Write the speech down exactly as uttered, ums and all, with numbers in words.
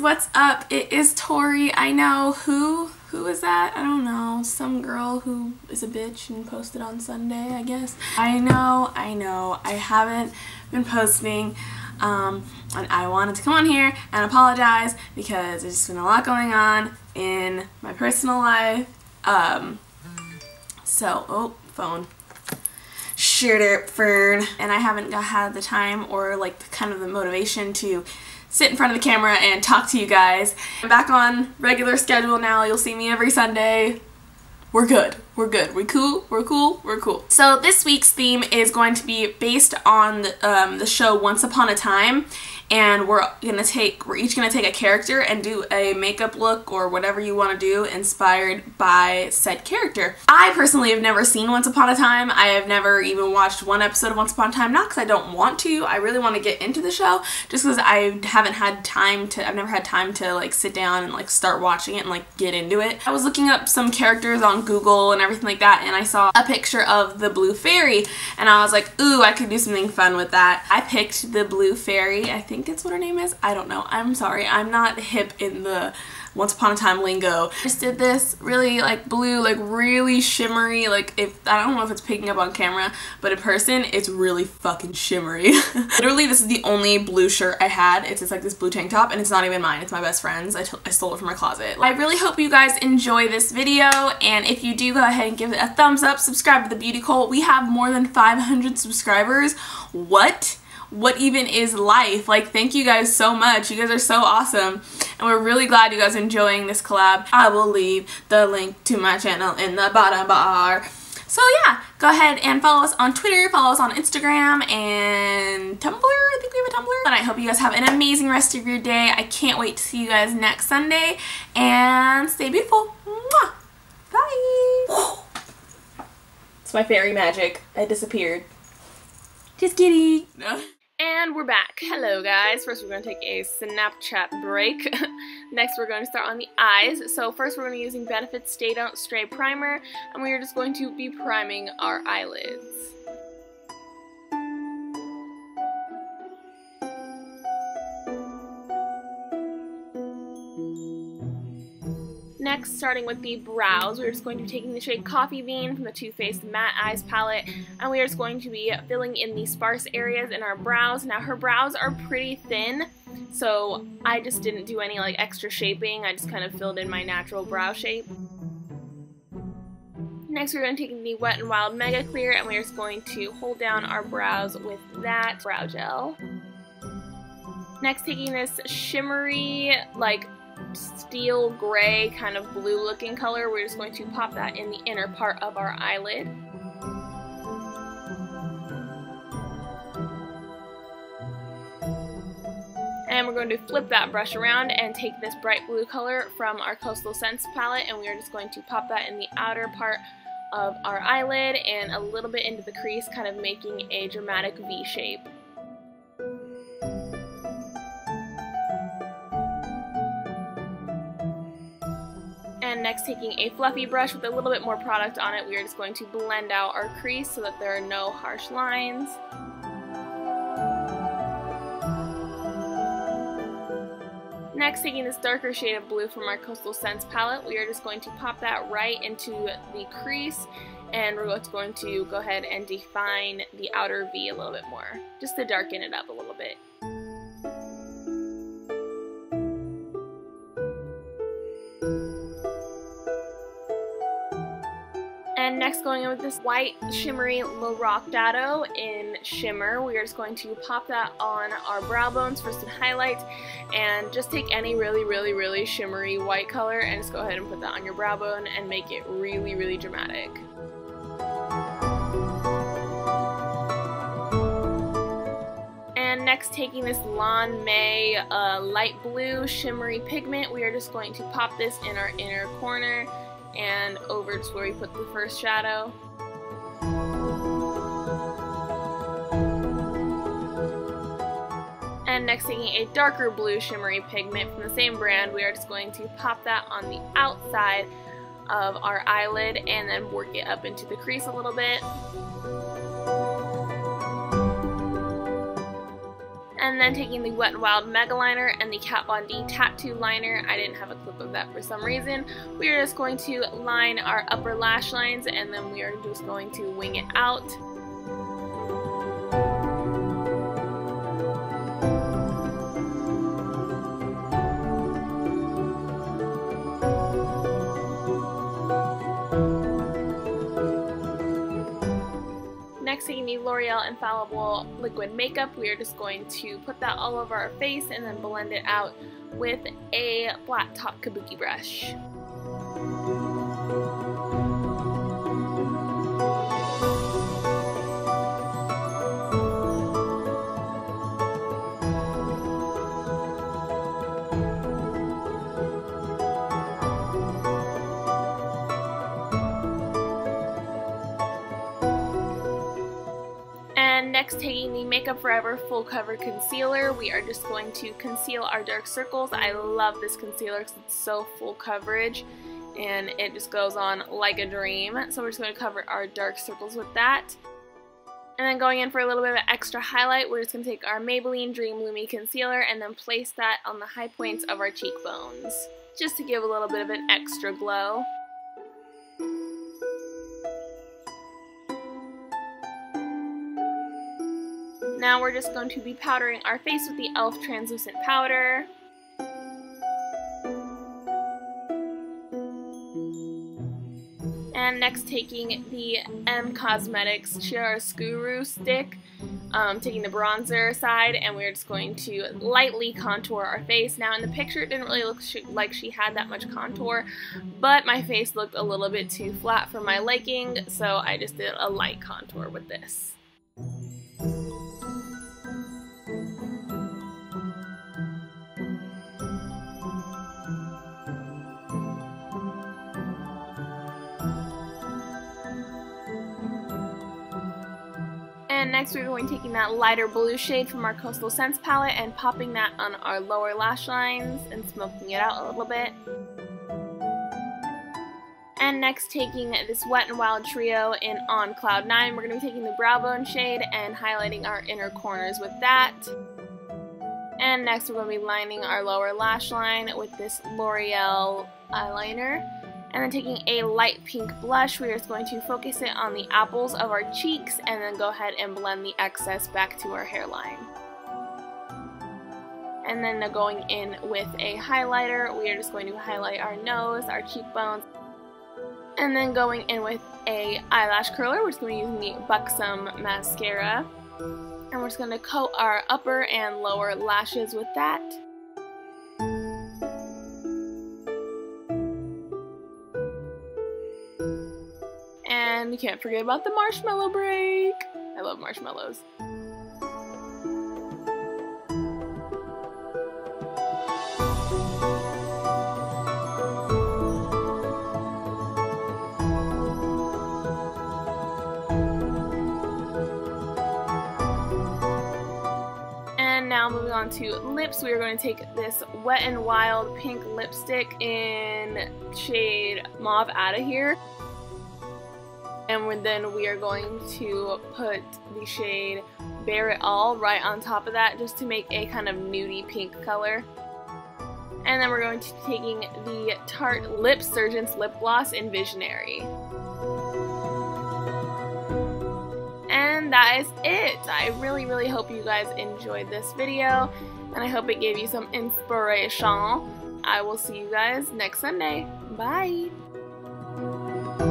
what's up? It is Tori. I know who who is that? I don't know. Some girl who is a bitch and posted on Sunday, I guess. I know, I know. I haven't been posting. Um, and I wanted to come on here and apologize because there's just been a lot going on in my personal life. Um, so, oh, phone. Shit it, Fern. And I haven't got, had the time or like the, kind of the motivation to sit in front of the camera and talk to you guys. I'm back on regular schedule now. You'll see me every Sunday. We're good. We're good. We cool? We're cool? We're cool. So this week's theme is going to be based on the, um, the show Once Upon a Time, and we're gonna take we're each gonna take a character and do a makeup look or whatever you want to do inspired by said character. I personally have never seen Once Upon a Time. I have never even watched one episode of Once Upon a Time, not because I don't want to. I really want to get into the show, just because I haven't had time to I've never had time to like sit down and like start watching it and like get into it. I was looking up some characters on Google and everything like that, and I saw a picture of the Blue Fairy, and I was like, ooh, I could do something fun with that. I picked the Blue Fairy. I think it's what her name is. I don't know. I'm sorry. I'm not hip in the Once Upon a Time lingo. I just did this really like blue, like really shimmery, like if I don't know if it's picking up on camera, but in person it's really fucking shimmery. Literally this is the only blue shirt I had. It's just like this blue tank top, and it's not even mine. It's my best friend's. I, I stole it from my closet. I really hope you guys enjoy this video, and if you do, go ahead and give it a thumbs up. Subscribe to the Beauty Cult. We have more than five hundred subscribers. What? What even is life? Like, thank you guys so much. You guys are so awesome, and we're really glad you guys are enjoying this collab. I will leave the link to my channel in the bottom bar. So yeah, go ahead and follow us on Twitter, follow us on Instagram and Tumblr. I think we have a Tumblr. And I hope you guys have an amazing rest of your day. I can't wait to see you guys next Sunday, and stay beautiful. Mwah! Bye. It's my fairy magic. I disappeared. Just kidding. No. And we're back. Hello guys. First we're going to take a Snapchat break. Next we're going to start on the eyes. So first we're going to be using Benefit Stay Don't Stray Primer, and we are just going to be priming our eyelids. Next, starting with the brows, we're just going to be taking the shade Coffee Bean from the Too Faced Matte Eyes palette, and we are just going to be filling in the sparse areas in our brows. Now, her brows are pretty thin, so I just didn't do any like extra shaping. I just kind of filled in my natural brow shape. Next, we're going to take the Wet n Wild Mega Clear, and we're just going to hold down our brows with that brow gel. Next, taking this shimmery, like, steel gray kind of blue looking color, we're just going to pop that in the inner part of our eyelid. And we're going to flip that brush around and take this bright blue color from our Coastal Scents palette, and we are just going to pop that in the outer part of our eyelid and a little bit into the crease, kind of making a dramatic V shape. And next, taking a fluffy brush with a little bit more product on it, we are just going to blend out our crease so that there are no harsh lines. Next, taking this darker shade of blue from our Coastal Scents palette, we are just going to pop that right into the crease, and we're going to go ahead and define the outer V a little bit more, just to darken it up a little bit. And next, going in with this white shimmery Lorac Dado in Shimmer, we are just going to pop that on our brow bones for some highlight, and just take any really, really, really shimmery white color and just go ahead and put that on your brow bone and make it really, really dramatic. And next, taking this Lawn May uh, light blue shimmery pigment, we are just going to pop this in our inner corner and over to where we put the first shadow. And next, taking a darker blue shimmery pigment from the same brand, we are just going to pop that on the outside of our eyelid and then work it up into the crease a little bit. And then taking the Wet n Wild Mega Liner and the Kat Von D Tattoo Liner, I didn't have a clip of that for some reason, we are just going to line our upper lash lines and then we are just going to wing it out. Next, taking the L'Oreal Infallible Liquid Makeup, we are just going to put that all over our face and then blend it out with a flat top kabuki brush. Next, taking the Makeup Forever Full Cover Concealer, we are just going to conceal our dark circles. I love this concealer because it's so full coverage and it just goes on like a dream. So we're just going to cover our dark circles with that. And then going in for a little bit of extra highlight, we're just going to take our Maybelline Dream Lumi Concealer and then place that on the high points of our cheekbones, just to give a little bit of an extra glow. Now we're just going to be powdering our face with the e l f translucent powder. And next, taking the M Cosmetics Chiaroscuro stick, um, taking the bronzer side, and we're just going to lightly contour our face. Now in the picture it didn't really look sh like she had that much contour, but my face looked a little bit too flat for my liking, so I just did a light contour with this. And next we're going taking that lighter blue shade from our Coastal Scents palette and popping that on our lower lash lines and smoking it out a little bit. And next, taking this Wet n Wild Trio in On Cloud nine, we're going to be taking the brow bone shade and highlighting our inner corners with that. And next we're going to be lining our lower lash line with this L'Oreal eyeliner. And then taking a light pink blush, we're just going to focus it on the apples of our cheeks and then go ahead and blend the excess back to our hairline. And then going in with a highlighter, we are just going to highlight our nose, our cheekbones. And then going in with a eyelash curler, we're just going to be using the Buxom mascara. And we're just going to coat our upper and lower lashes with that. And we can't forget about the marshmallow break. I love marshmallows. And now moving on to lips, we are going to take this Wet n Wild pink lipstick in shade Mauve Outta Here. And then we are going to put the shade Bare It All right on top of that, just to make a kind of nudie pink color. And then we're going to be taking the Tarte Lip Surgeons Lip Gloss in Visionary. And that is it. I really, really hope you guys enjoyed this video, and I hope it gave you some inspiration. I will see you guys next Sunday. Bye!